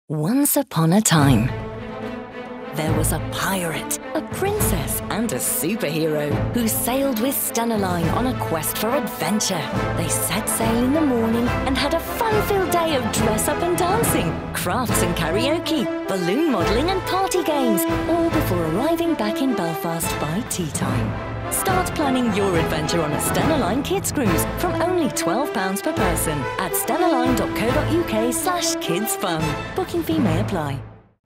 Once upon a time, there was a pirate, a princess, and a superhero who sailed with Stena Line on a quest for adventure. They set sail in the morning and had a fun-filled day of dress-up and dancing, crafts and karaoke, balloon modelling and party games, all before arriving back in Belfast by tea time. Start planning your adventure on a Stena Line kids cruise from only £12 per person at stenaline.co.uk/kidsfun. Booking fee may apply.